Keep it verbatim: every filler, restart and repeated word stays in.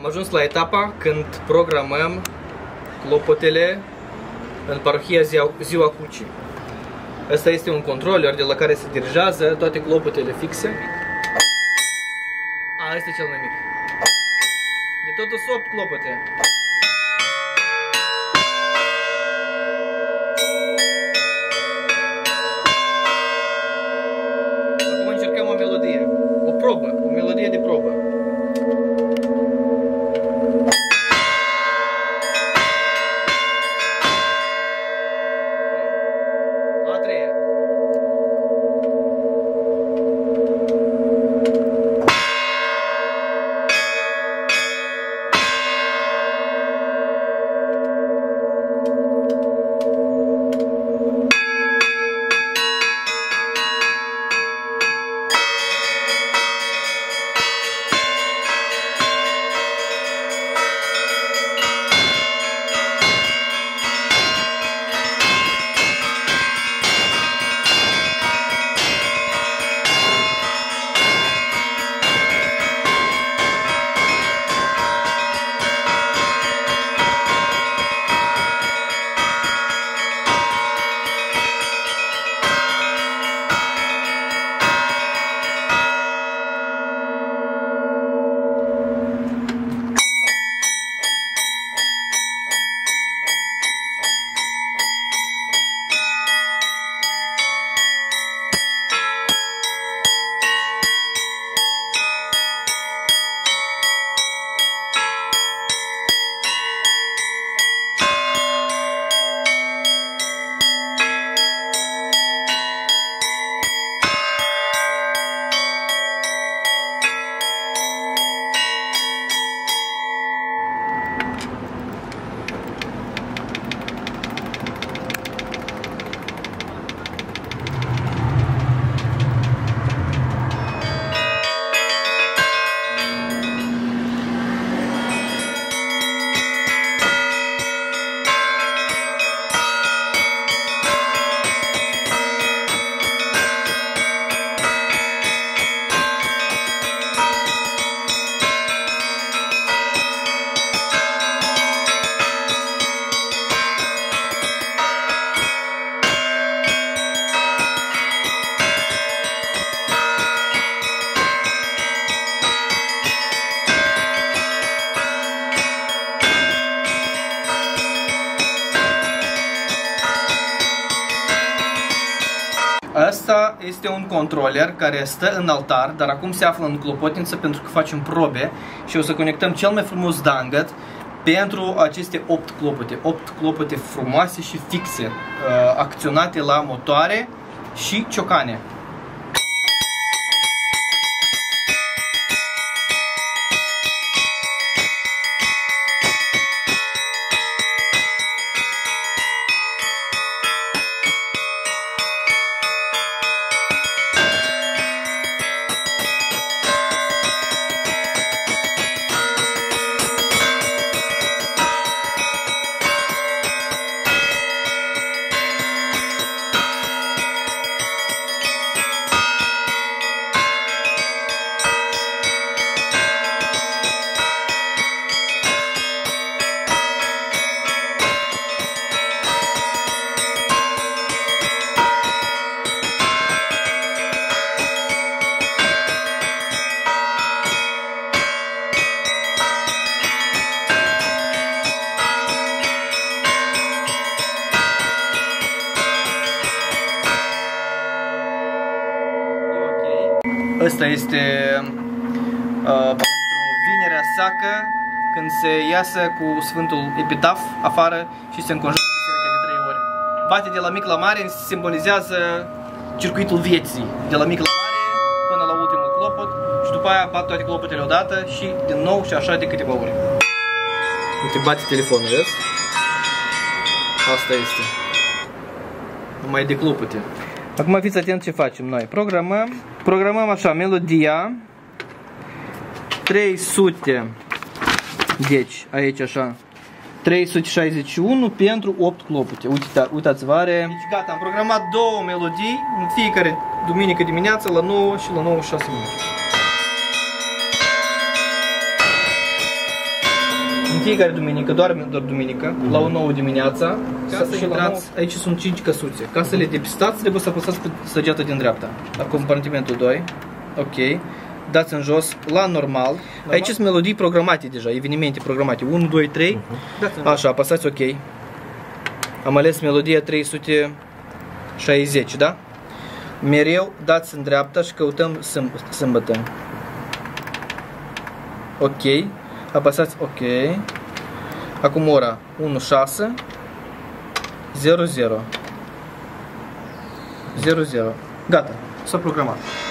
Am ajuns la etapa când programăm clopotele în parohia Ziua Crucii. Asta este un controller de la care se dirigează toate clopotele fixe. A, este cel mai mic. De totul sunt opt clopote. Acum încercăm o melodie. O probă, o melodie de probă. Asta este un controller care stă în altar, dar acum se află în clopotință pentru că facem probe și o să conectăm cel mai frumos dangat pentru aceste opt clopote. opt clopote frumoase și fixe, acționate la motoare și ciocane. Ăsta este uh, pentru vinerea seacă, când se iasă cu Sfântul Epitaf afară și se înconjoară biserica de trei ori. Bate de la mic la mare, simbolizează circuitul vieții, de la mic la mare până la ultimul clopot și după aia bat toate clopotele odată și din nou și așa de câteva ori. Uite, bate telefonul, vezi? Asta este. Numai de clopote. Acum fiți atent ce facem noi. Programăm, programăm așa, melodia trei sute, deci aici așa, trei sute șaizeci și unu pentru opt clopote. Uita, uitați-vă, are... Deci gata, am programat două melodii în fiecare duminică dimineață la nouă și la nouă și șase minute. fiecare duminică, doar, doar duminică, mm-hmm. la o nouă dimineața, ca să intrați, aici sunt cinci căsuțe. Ca să le depistați, trebuie să apăsați pe săgeata din dreapta. La compartimentul doi, ok, dați în jos, la normal. normal. Aici sunt melodii programate deja, evenimente programate, unu, doi, trei, uh-huh. Așa, apăsați ok. Am ales melodia trei sute șaizeci, da? Mereu dați în dreapta și căutăm sâmbătă. Ok, apăsați ok. Acum ora unu șase zero zero zero zero. Gata, s-a programat.